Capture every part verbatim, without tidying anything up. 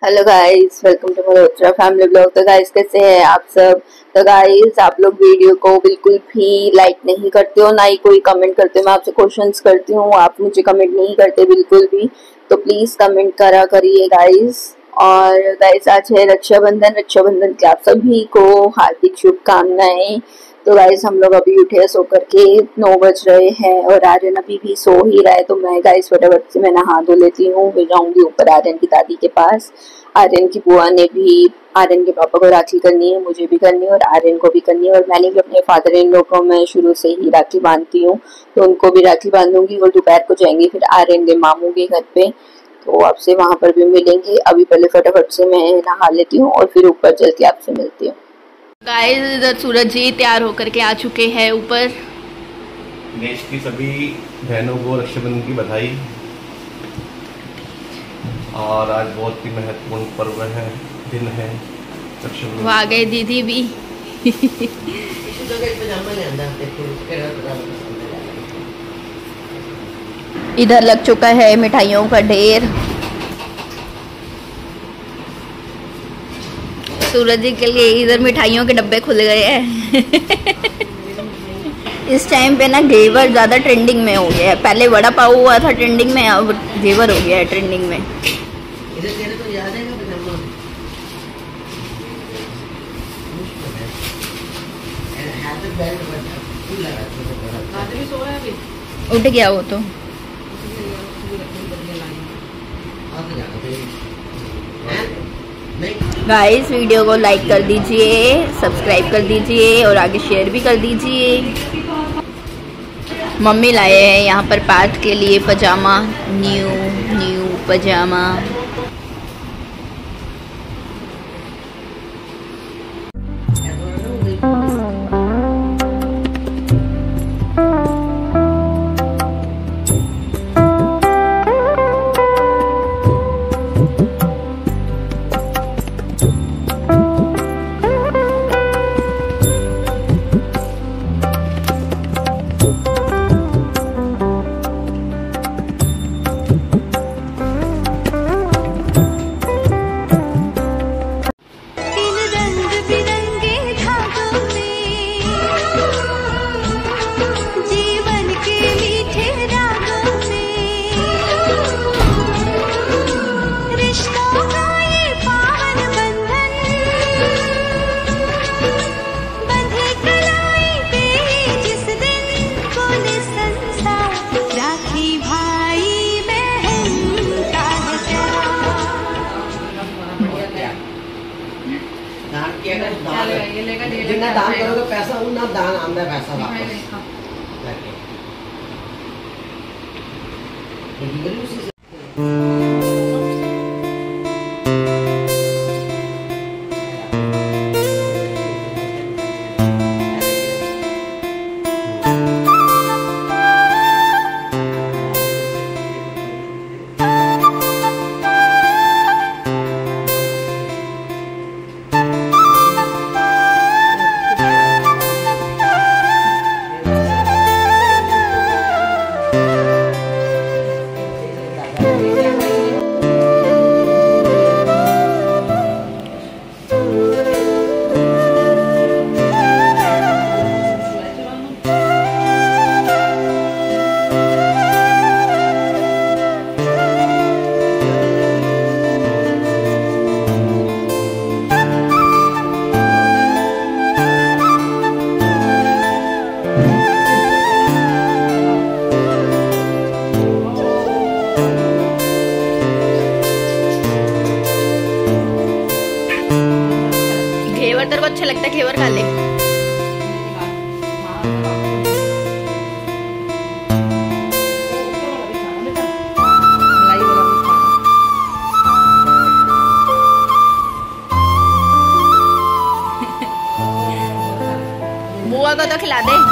Hello guys, welcome to Malhotra family blog. तो guys कैसे हैं आप सब। तो गाइस आप लोग वीडियो को बिल्कुल भी लाइक नहीं करते हो, ना ही कोई कमेंट करते हो। मैं आपसे क्वेश्चंस करती हूँ, आप मुझे कमेंट नहीं करते बिल्कुल भी, तो प्लीज कमेंट करा करिए गाइस। और गाइस आज है रक्षाबंधन। रक्षाबंधन की आप सभी को हार्दिक शुभकामनाएं। तो गाइस हम लोग अभी उठे सो करके नौ बज रहे हैं और आर्यन अभी भी सो ही रहा है। तो मैं गाइस फटाफट से मैं नहा धो लेती हूँ, फिर जाऊंगी ऊपर आर्यन की दादी के पास। आर्यन की बुआ ने भी आर्यन के पापा को राखी करनी है, मुझे भी करनी है और आर्यन को भी करनी है। और मैंने भी अपने फादर इन लोग को मैं शुरू से ही राखी बांधती हूँ, तो उनको भी राखी बांधूंगी। और दोपहर को जाएंगे फिर आर्यन के मामू के घर पे, तो आपसे वहां पर भी मिलेंगे। अभी पहले फटाफट से मैं नहा लेती हूँ और फिर ऊपर चल के आपसे मिलती हूँ। गाइस इधर सूरज जी तैयार होकर के आ चुके हैं ऊपर। देश की सभी बहनों को रक्षाबंधन की बधाई। और आज बहुत ही महत्वपूर्ण पर्व है, दिन है रक्षाबंधन। वो आ गए दीदी भी। इधर लग चुका है मिठाइयों का ढेर। सूरज जी के लिए इधर मिठाइयों के डब्बे खुल गए हैं। इस टाइम पे ना घेवर ज्यादा ट्रेंडिंग में हो गया है। पहले वड़ा पाव हुआ था ट्रेंडिंग में, अब घेवर हो गया है ट्रेंडिंग में। उठ गया वो तो। गाइस वीडियो को लाइक कर दीजिए, सब्सक्राइब कर दीजिए और आगे शेयर भी कर दीजिए। मम्मी लाए हैं यहाँ पर पार्थ के लिए पजामा, न्यू न्यू पजामा। जितना दान करोगे पैसा उतना दान आंदा पैसा वापस। तेरे को अच्छा लगता है घेवर खा ले। बुआ को तो खिला दे।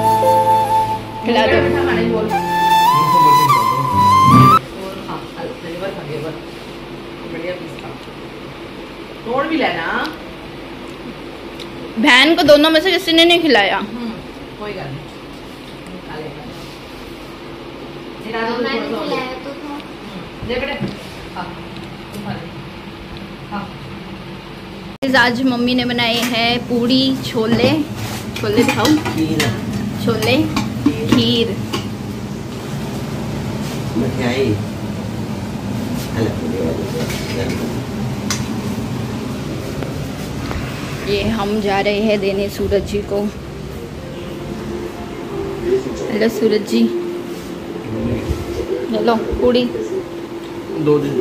खिला दो। इनको दोनों में से किसी ने नहीं खिलाया। कोई गल नहीं, आज मम्मी ने बनाए हैं पूड़ी, छोले छोले दिखाओ, छोले, खीर, ये हम जा रहे हैं देने सूरज जी को। हेलो सूरज जी, हेलो पूड़ी दो दिन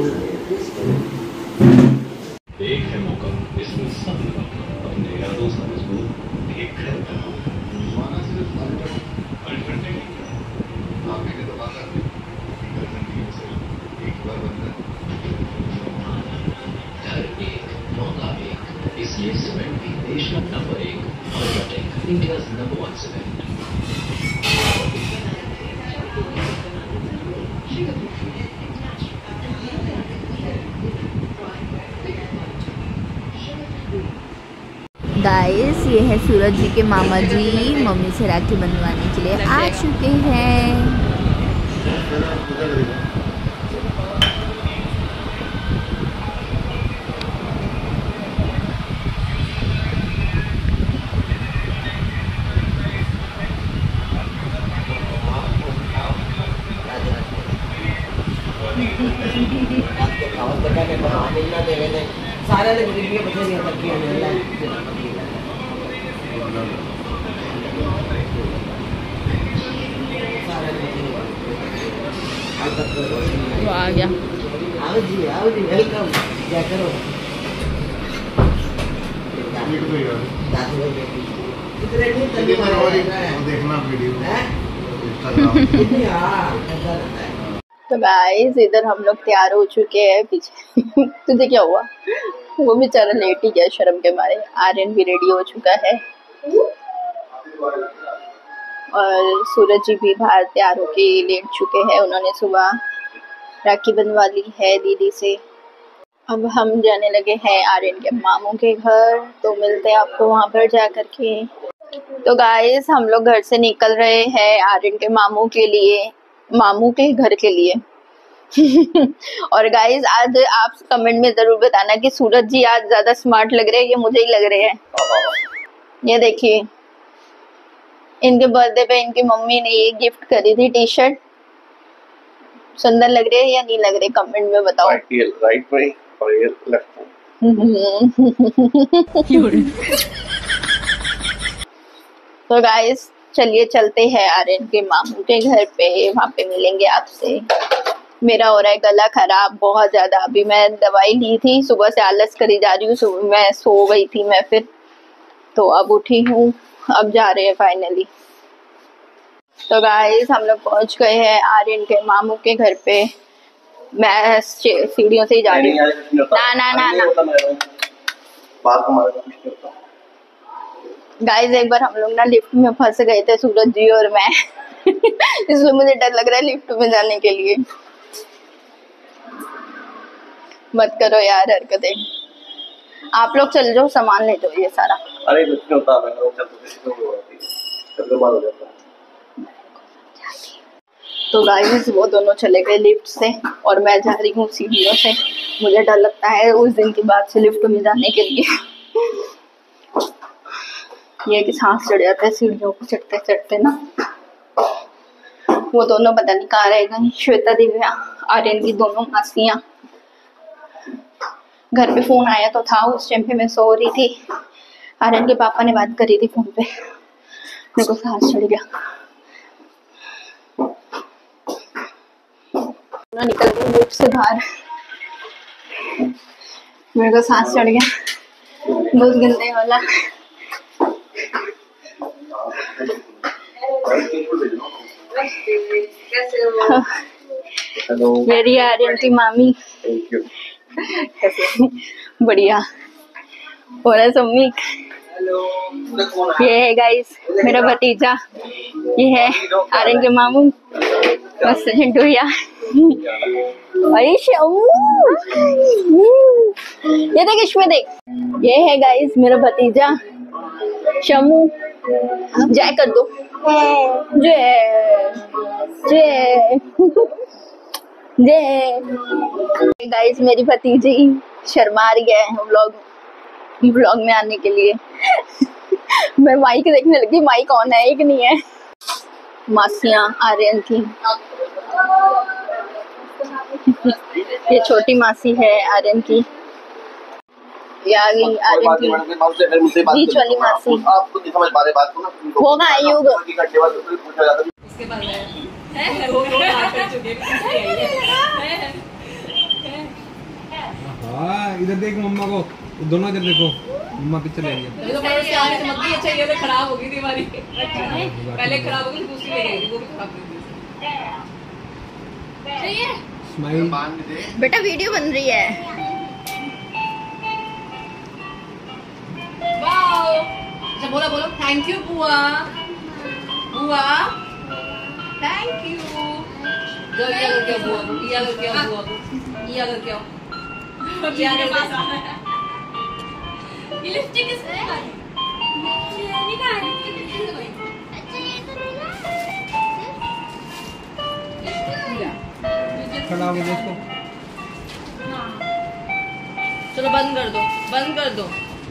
एक है मौका, इसमें सब अपने यादों से मजबूत एक घर माना सिर्फ आठ घंटे आपने तो बात एक बार बनता घर एक मौका एक, इसलिए सीमेंट भी देश का नंबर एक UltraTech, India number one cement. Guys ये है सूरज जी के मामा जी, मम्मी से राखी बंधवाने के लिए आ चुके हैं। सारे ने गरीबी बच्चे नहीं तक किया वो आ गया। आओ जी, आओ जी, वेलकम। क्या करो देखना वीडियो तो गाइस इधर हम लोग तैयार हो चुके हैं। पीछे तुझे क्या हुआ? वो बेचारा लेट ही गया शर्म के मारे। आर्यन भी रेडी हो चुका है और सूरज जी भी बाहर तैयार होके लेट चुके हैं। उन्होंने सुबह राखी बंधवा ली है दीदी से। अब हम जाने लगे हैं आर्यन के मामू के घर, तो मिलते हैं आपको वहां पर जा कर के। तो गाइस हम लोग घर से निकल रहे हैं आर्यन के मामू के लिए, मामू के घर के लिए। और गाइस आज आप कमेंट में जरूर बताना कि सूरज जी आज ज्यादा स्मार्ट लग रहे हैं या मुझे ही लग रहे हैं। ये देखिए इनके बर्थडे पे इनकी मम्मी ने ये गिफ्ट करी थी टी शर्ट। सुंदर लग रहे हैं या नहीं लग रहे, कमेंट में बताओ। राइट में और ये लेफ्ट तो गाइस चलिए चलते हैं आर्यन के मामू के घर पे, वहाँ पे मिलेंगे आपसे। मेरा हो रहा है गला खराब बहुत ज्यादा। अभी मैं दवाई ली थी, सुबह से आलस करी जा रही हूँ। मैं सो गई थी मैं फिर, तो अब उठी हूँ, अब जा रहे हैं फाइनली। तो गाइस हम लोग पहुँच गए हैं आर्यन के मामू के घर पे। मैं सीढ़ियों से ही जा रही हूँ। ना ना ना ना गाइस एक बार हम लोग ना लिफ्ट में फंस गए थे सूरज जी और मैं। इसलिए मुझे डर लग रहा है लिफ्ट में जाने के लिए। मत करो यार हरकतें। आप लोग चल जाओ, सामान ले जाओ ये सारा। अरे कुछ नहीं होता, मैं चल तो बात हो जाता। तो गाइस वो दोनों चले गए लिफ्ट से और मैं जा रही हूँ सीढ़ियों से। मुझे डर लगता है उस दिन के बाद से लिफ्ट में जाने के लिए। ये कि सांस चढ़ जाता है सीढ़ियों को चढ़ते चढ़ते ना। वो दोनों पता नहीं कहाँ रह गई, श्वेता दिव्या आर्यन की दोनों मासियां। घर पे फोन आया तो था, उस टाइम पे मैं सो रही थी। आर्यन के पापा ने बात करी थी फोन पे, मेरे को सांस चढ़ गया। निकल गई लिफ्ट से बाहर, मेरे को सांस चढ़ गया बहुत गंदे वाला। हेलो मेरी आर्यन की मामी। Thank you. बढ़िया हो रहा है सम्मिक। ये है गाइस मेरा भतीजा, ये है आर्यन के मामू मस्त झंडूया। ये देख इसमें देख, ये है गाइस मेरा भतीजा शमू जय कर दो, जय जय जय। गाइस मेरी भतीजी शर्मा रही है व्लॉग व्लॉग में आने के लिए। मैं माइक देखने लगी, माइक कौन है, एक नहीं है। मासियां आर्यन की, ये छोटी मासी है आर्यन की, ये आ गई आर्यन की बीच वाली मासी। होगा युग इधर देख मम्मा को, दोनों इधर देखो, मम्मा पीछे ले गई। अच्छा ये तो खराब हो गई थी हमारी, पहले खराब हो गई दूसरी ले गई, वो भी खराब हो गई। स्माइल बेटा वीडियो बन रही है। वाओ, अच्छा बोलो बोलो थैंक यू बुआ, बुआ थैंक यू। जो ये अगर क्या बुआ, ये अगर क्या बुआ, ये अगर क्या, ये अगर क्या। ये लिपस्टिक किसने लगाई? ये कहाँ है लिपस्टिक, किसने लगाई? अच्छा ये तो नहीं ना। खड़ा हो गया इसको। चलो बंद कर दो, बंद कर दो।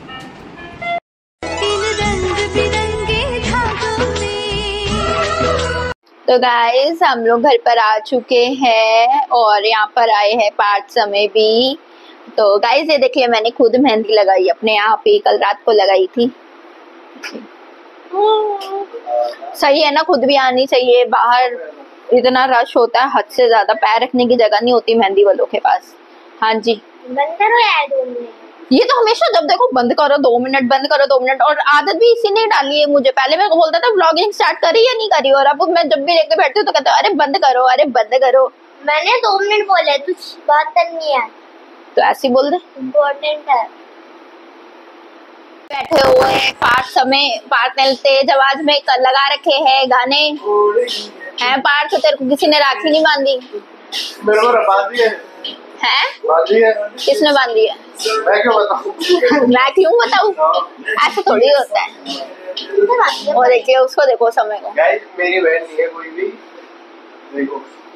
तो गाइस हम लोग घर पर आ चुके हैं और यहाँ पर आए हैं पार्थ समय भी। तो गाइस ये देखिए मैंने खुद मेहंदी लगाई अपने आप ही, कल रात को लगाई थी। सही है ना, खुद भी आनी चाहिए। बाहर इतना रश होता है हद से ज्यादा, पैर रखने की जगह नहीं होती मेहंदी वालों के पास। हाँ जी बंद करो यार दो मिनट। ये तो हमेशा जब देखो बंद करो दो मिनट, बंद करो दो मिनट, और आदत भी इसी ने डाली है मुझे। पहले मेरे को बोलता था व्लॉगिंग स्टार्ट करी या नहीं करी, और अब मैं जब भी लेके बैठती हूँ तो कहता हूँ अरे बंद करो, अरे बंद करो। मैंने दो मिनट बोले, कुछ बात करनी है तो ऐसे बोल दे, इम्पोर्टेंट है। बैठे हुए पार्थ समय, पार्थ ने तेज आवाज में कर लगा रखे हैं गाने हैं। पार्थ तेरे को किसी ने राखी नहीं बांधी? मेरे को बांधी है। हैं? बांधी है। किसने बांधी है? मैं क्यों बताऊं? मैं क्यों बताऊं? ऐसा थोड़ी होता है। और देखिए उसको, देखो समय को। गाइस मेरी बहन नहीं है कोई भी, देखो।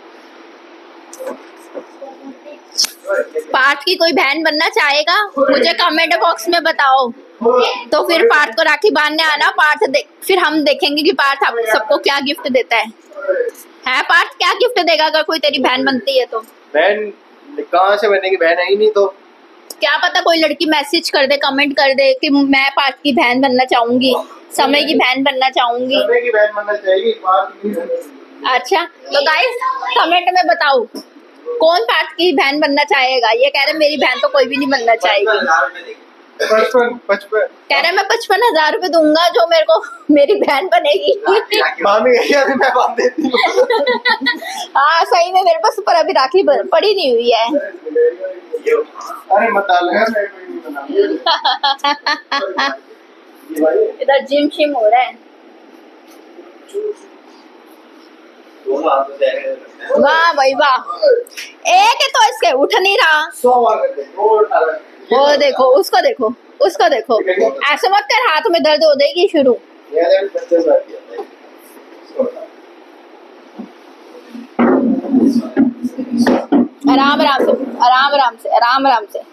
पार्थ की कोई बहन बनना चाहेगा मुझे कमेंट बॉक्स में बताओ, तो फिर पार्थ को राखी बांधने आना। पार्थ देख, फिर हम देखेंगे कि पार्थ आप सबको क्या गिफ्ट देता है। है पार्थ क्या गिफ्ट देगा अगर कोई तेरी बहन बनती है तो? बहन कहाँ से बनेगी, बहन है ही नहीं तो। क्या पता कोई लड़की मैसेज कर दे, कमेंट कर दे कि मैं पार्थ की बहन बनना चाहूंगी, समय की बहन बनना चाहूंगी। समय की बहन बनना चाहिए, पार्थ की। अच्छा तो गाइस कमेंट में बताओ कौन पार्थ की बहन बनना चाहेगा। ये कह रहे मेरी बहन तो कोई भी नहीं बनना चाहेगी। पचपन पचपन कह रहे मैं पचपन हजार रूपए दूंगा जो मेरे को मेरी बहन बनेगी। मामी अभी मैं बांध देती हूँ। हाँ सही में मेरे पास पर अभी राखी पड़ी नहीं हुई है। अरे मत डाल, इधर जिम शिम हो रहा है। वाह भाई वाह, एक है तो इसके उठ नहीं रहा। वो देखो उसको, देखो उसको देखो, ऐसे मत कर, हाथ में दर्द हो जाएगी शुरू। आराम आराम से, आराम आराम से, आराम आराम से।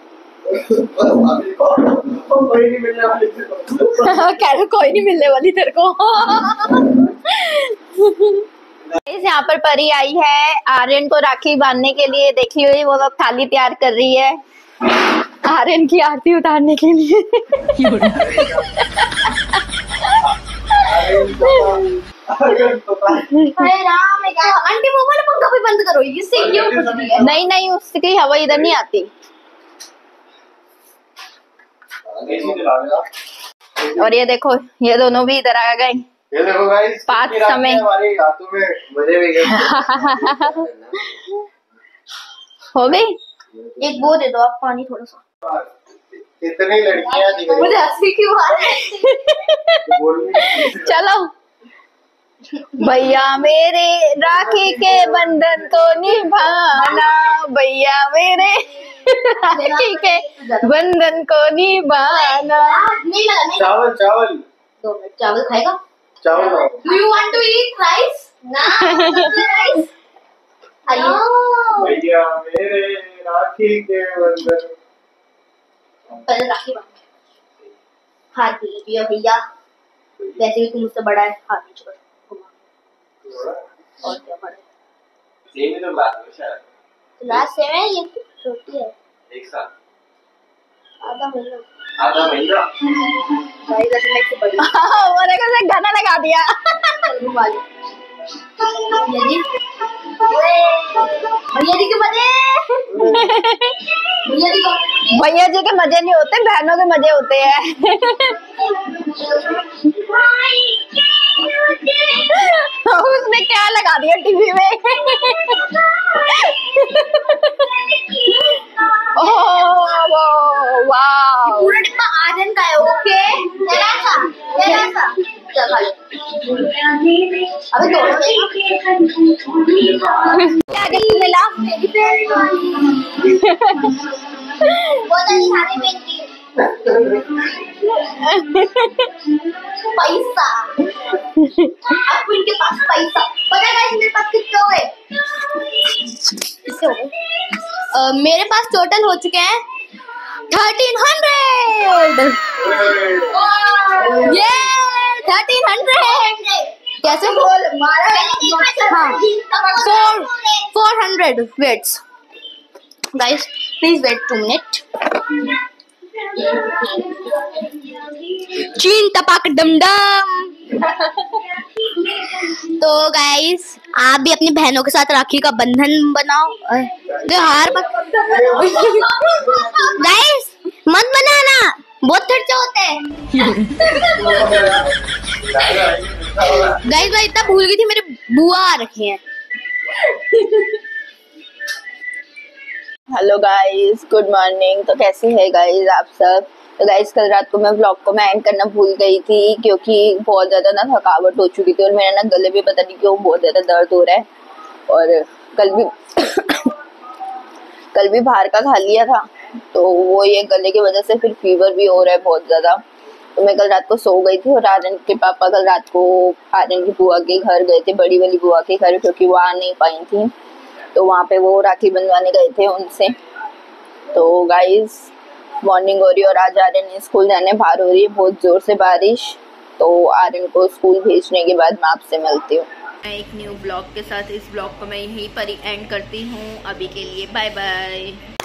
कोई नहीं मिलने वाली कह रहे कोई नहीं मिलने वाली तेरे को। यहाँ पर परी आई है आर्यन को राखी बांधने के लिए। देखी हुई वो लोग थाली तैयार कर रही है आर्यन की आरती उतारने के लिए। अरे राम, आंटी वो वाला पंखा भी बंद करो, इससे ये कुछ भी है। नहीं नहीं उसकी हवा इधर नहीं आती। और ये देखो ये दोनों भी इधर आ गए। ये देखो गाइस, पाँच समय हमारे हाथों में मजे भी गए। हो गई। एक वो दे दो आप, पानी थोड़ा सा। इतनी लड़कियां दिख रही मुझे हंसी क्यों आ रही है? चलो भैया मेरे राखी के बंधन को निभाना, भैया मेरे राखी के बंधन को निभाना। नहीं लगा नहीं। चावल चावल दो मिनट चावल खाएगा? चावल Do you want to eat rice? ना rice। हेलो भैया मेरे राखी के बंधन। पहले राखी बांध। हाथ दीजिए भैया, वैसे भी तुम मुझसे बड़ा है, हाथ दीजिए। और क्या बड़ा है? सेम ही तो बात है शायद। लास्ट सेम है, ये छोटी है। एक साल आधा महीना। आधा महीना भाई वैसे मैं से बड़ी हूँ। वो देखो से गाना लगा दिया। वाली। भैया जी, भैया जी के मजे। भैया जी को भैया जी के मजे नहीं होते, बहनों के मजे होते हैं। उसने क्या लगा दिया टीवी में? ओह वाह, पूरा डिब्बा आर्यन का है। ओके जरा सा जरा सा चल भाई। अबे दोनों क्या गिफ्ट मिला? बहुत अच्छी खाने में थी। पैसा अब इनके पास पैसा पता है मेरे पास कितने हो गए? कितने हो गए? अ, मेरे पास टोटल हो चुके हैं थर्टीन हंड्रेड। ये थर्टीन हंड्रेड कैसे बोल मारा? हाँ four four hundred waits guys, please wait two minute. चीन टपाक डम डम। तो गाइस आप भी अपनी बहनों के साथ राखी का बंधन बनाओ। त्योहार गाइस मत बनाना, बहुत खर्चा होता है। गाइस मैं इतना भूल गई थी, मेरे बुआ आ रखी हैं। Hello guys, good morning. तो कैसे है गाइस आप सब? तो गाइस कल रात को मैं व्लॉग को मैं एंड करना भूल गई थी, क्योंकि बहुत ज़्यादा ना थकावट हो चुकी थी और मेरा ना गले में पता नहीं क्यों बहुत ज़्यादा दर्द हो रहा है। और कल भी कल भी बाहर का खा लिया था, तो वो ये गले की वजह से फिर फीवर भी हो रहा है बहुत ज़्यादा। तो मैं कल रात को सो गई थी और आर्यन के पापा कल रात को आर्यन की बुआ के घर गए थे, बड़ी वाली बुआ के घर, क्योंकि वो आ नहीं पाई थी। तो वहाँ पे वो राखी बंधवाने गए थे उनसे। तो गाइस मॉर्निंग हो रही है और आज आर्यन स्कूल जाने बाहर हो रही है बहुत ज़ोर से बारिश। तो आर्यन को स्कूल भेजने के बाद मैं आपसे मिलती हूँ एक न्यू ब्लॉग के साथ। इस ब्लॉग को मैं यहीं पर ही एंड करती हूँ। अभी के लिए बाय बाय।